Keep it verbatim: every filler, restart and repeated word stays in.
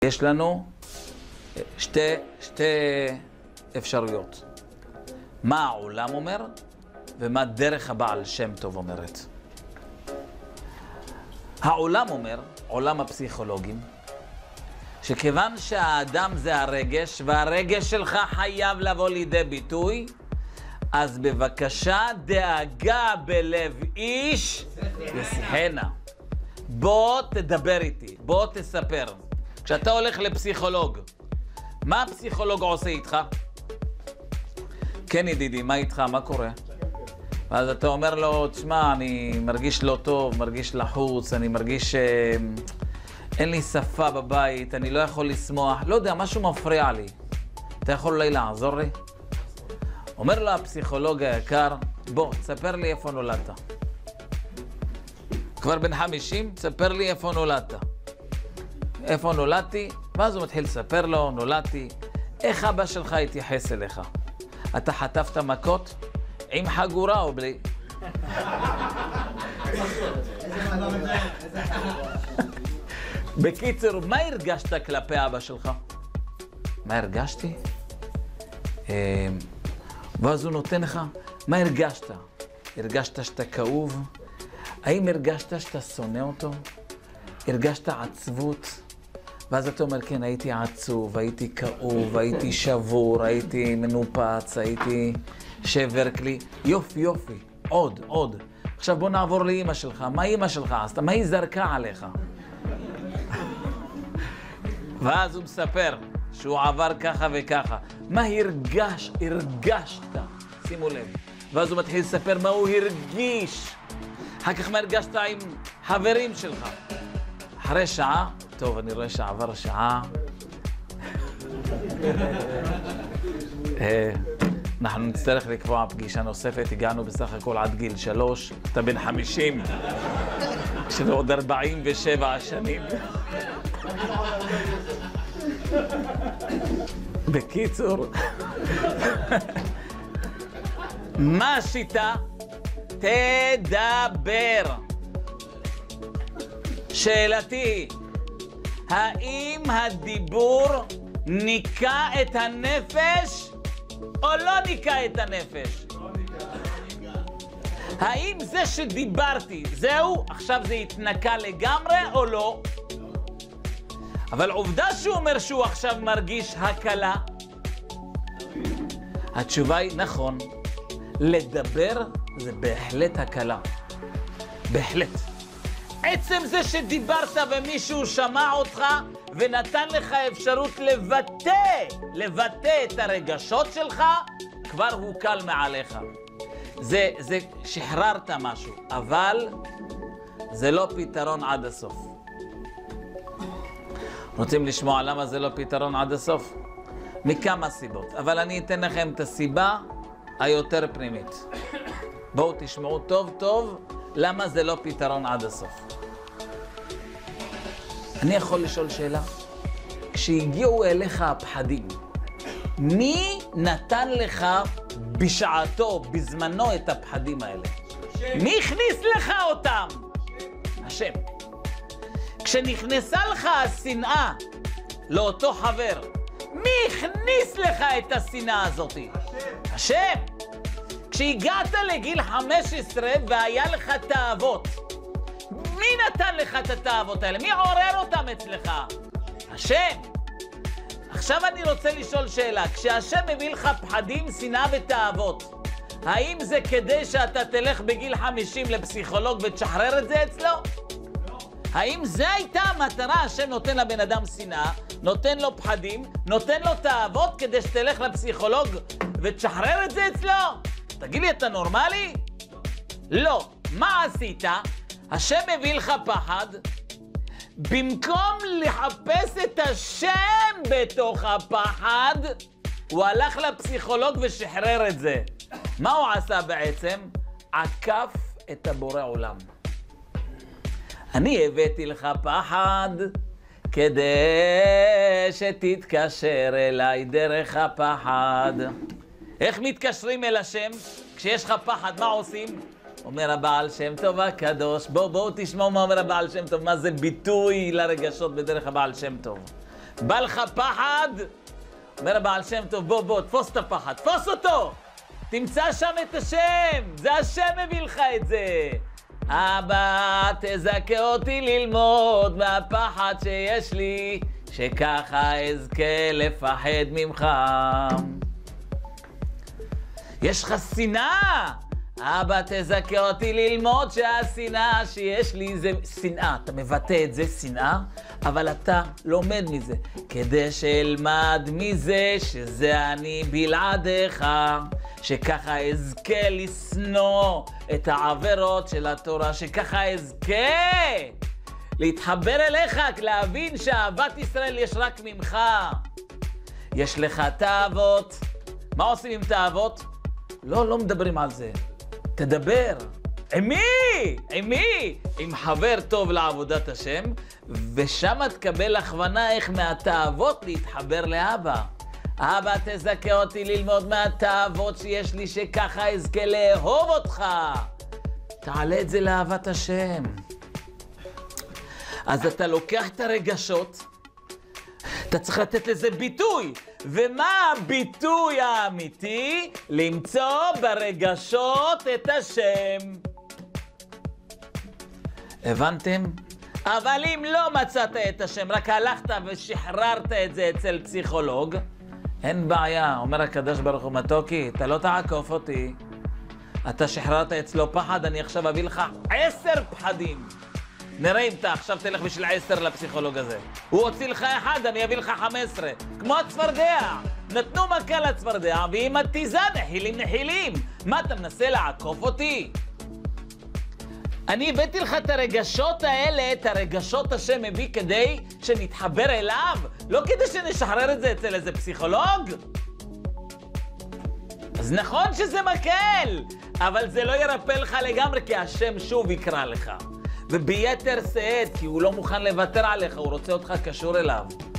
יש לנו שתי, שתי אפשרויות. מה העולם אומר ומה דרך הבעל שם טוב אומרת. העולם אומר, עולם הפסיכולוגים, שכיוון שהאדם זה הרגש, והרגש שלך חייב לבוא לידי ביטוי, אז בבקשה דאגה בלב איש ישיחנה. בוא תדבר איתי, בוא תספר. כשאתה הולך לפסיכולוג, מה הפסיכולוג עושה איתך? כן ידידי, מה איתך? מה קורה? אז אתה אומר לו, תשמע, אני מרגיש לא טוב, מרגיש לחוץ, אני מרגיש... אה, אין לי שפה בבית, אני לא יכול לשמוח, לא יודע, משהו מפריע לי. אתה יכול אולי לעזור לי? אומר לו הפסיכולוג היקר, בוא, תספר לי איפה נולדת. כבר בן חמישים, תספר לי איפה נולדת. איפה נולדתי? ואז הוא מתחיל לספר לו, נולדתי. איך אבא שלך התייחס אליך? אתה חטפת מכות? עם חגורה או בלי? בקיצור, מה הרגשת כלפי אבא שלך? מה הרגשתי? ואז הוא נותן לך, מה הרגשת? הרגשת שאתה כאוב? האם הרגשת שאתה שונא אותו? הרגשת עצבות? ואז אתה אומר, כן, הייתי עצוב, הייתי כאוב, הייתי שבור, הייתי מנופץ, הייתי שבר כלי. יופי, יופי, עוד, עוד. עכשיו בוא נעבור לאמא שלך. מה אמא שלך עשתה? מה היא זרקה עליך? ואז הוא מספר שהוא עבר ככה וככה. מה הרגש, הרגשת? שימו לב. ואז הוא מתחיל לספר מה הוא הרגיש. אחר כך מה הרגשת עם חברים שלך. אחרי שעה, טוב, אני רואה שעבר שעה. אנחנו נצטרך לקבוע פגישה נוספת, הגענו בסך הכל עד גיל שלוש, אתה בן חמישים, יש לנו עוד ארבעים ושבע שנים. בקיצור, מה השיטה? תדבר. שאלתי, האם הדיבור ניקה את הנפש או לא ניקה את הנפש? לא ניקה. האם זה שדיברתי, זהו, עכשיו זה התנקה לגמרי או לא? לא. אבל עובדה שהוא אומר שהוא עכשיו מרגיש הקלה. התשובה היא נכון, לדבר זה בהחלט הקלה. בהחלט. עצם זה שדיברת ומישהו שמע אותך ונתן לך אפשרות לבטא, לבטא את הרגשות שלך, כבר הוא קל מעליך. זה, זה שחררת משהו, אבל זה לא פתרון עד הסוף. רוצים לשמוע למה זה לא פתרון עד הסוף? מכמה סיבות, אבל אני אתן לכם את הסיבה היותר פנימית. בואו תשמעו טוב טוב למה זה לא פתרון עד הסוף. אני יכול לשאול שאלה? כשהגיעו אליך הפחדים, מי נתן לך בשעתו, בזמנו, את הפחדים האלה? השם. מי הכניס לך אותם? השם. השם. כשנכנסה לך השנאה לאותו חבר, מי הכניס לך את השנאה הזאת? השם. השם. כשהגעת לגיל חמש עשרה והיה לך תאוות, מי נתן לך את התאוות האלה? מי עורר אותם אצלך? השם. עכשיו אני רוצה לשאול שאלה. כשהשם מביא לך פחדים, שנאה ותאוות, האם זה כדי שאתה תלך בגיל חמישים לפסיכולוג ותשחרר את זה אצלו? לא. האם זה הייתה המטרה? השם נותן לבן אדם שנאה, נותן לו פחדים, נותן לו תאוות כדי שתלך לפסיכולוג ותשחרר את זה אצלו? תגיד לי, אתה נורמלי? לא. לא. מה עשית? השם מביא לך פחד, במקום לחפש את השם בתוך הפחד, הוא הלך לפסיכולוג ושחרר את זה. מה הוא עשה בעצם? עקף את הבורא עולם. אני הבאתי לך פחד כדי שתתקשר אליי דרך הפחד. איך מתקשרים אל השם? כשיש לך פחד, מה עושים? אומר הבעל שם טוב הקדוש, בואו בואו תשמעו מה אומר הבעל שם טוב, מה זה ביטוי לרגשות בדרך הבעל שם טוב. בא לך פחד? אומר הבעל שם טוב, בוא, בוא, תפוס את הפחד, תפוס אותו! תמצא שם את השם, זה השם מביא לך את זה. אבא, תזכה אותי ללמוד מהפחד שיש לי, שככה אזכה לפחד ממך. יש לך שנאה? אבא, תזכה אותי ללמוד שהשנאה שיש לי זה שנאה. אתה מבטא את זה, שנאה, אבל אתה לומד מזה. כדי שאלמד מזה שזה אני בלעדיך, שככה אזכה לשנוא את העבירות של התורה, שככה אזכה להתחבר אליך, להבין שאהבת ישראל יש רק ממך. יש לך תאוות. מה עושים עם תאוות? לא, לא מדברים על זה. תדבר. עם מי? עם מי? עם חבר טוב לעבודת השם, ושם תקבל הכוונה איך מהתאוות להתחבר לאבא. אבא, תזכה אותי ללמוד מהתאוות שיש לי, שככה אזכה לאהוב אותך. תעלה את זה לאהבת השם. אז אתה לוקח את הרגשות, אתה צריך לתת לזה ביטוי. ומה הביטוי האמיתי? למצוא ברגשות את השם. הבנתם? אבל אם לא מצאת את השם, רק הלכת ושחררת את זה אצל פסיכולוג, אין בעיה. אומר הקדוש ברוך הוא, מתוקי, אתה לא תעקוף אותי. אתה שחררת אצלו פחד, אני עכשיו אביא לך עשר פחדים. נראה אם אתה עכשיו תלך בשביל עשר לפסיכולוג הזה. הוא הוציא לך אחד, אני אביא לך חמש עשרה. כמו הצפרדע. נתנו מכה לצפרדע, ואם התיזה נחילים נחילים. מה, אתה מנסה לעקוף אותי? אני הבאתי לך את הרגשות האלה, את הרגשות השם מביא כדי שנתחבר אליו, לא כדי שנשחרר את זה אצל איזה פסיכולוג. אז נכון שזה מקל, אבל זה לא ירפא לך לגמרי, כי השם שוב יקרא לך. וביתר שאת, כי הוא לא מוכן לוותר עליך, הוא רוצה אותך קשור אליו.